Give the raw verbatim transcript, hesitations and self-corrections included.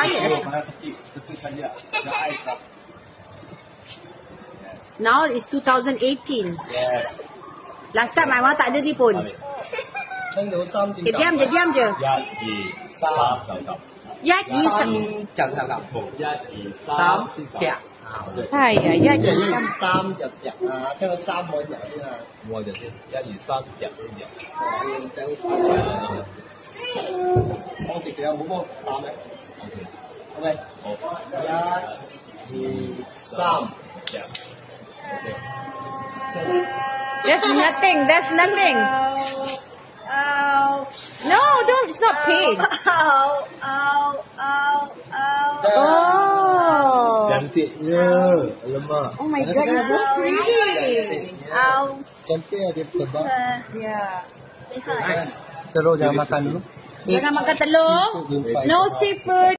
expired. Mana sikit, sikit saja. The ice up. Now it's two thousand eighteen. Yes. Last time Aiwan tak ada ni pun. Habis. 春到三正 Dia diam je, diam je. 一、二、三就咁。 Ya, di 三就就咁， 冇一、二、 三三先劈咁。 啊，對。 Hai ya, ya 即係 di 呢 sam. 三就劈啊，聽到三可以劈先啊， 我就先一、二、三入先入。 我認真。幫直直有冇幫我打咩 OK。 ？OK， 好。 一、二、三。 入。OK。 There's nothing, there's nothing. Ow. No, don't, it's not pain. Ow. Ow. Ow. Ow. Oh. Cantiknya. Alamak. Oh my god, it's so pretty. Ow. Cantik dia tebal. Yeah. Lihat. Nice. Telur jangan makan dulu. Jangan makan telur. Seafood, don't try. No seafood.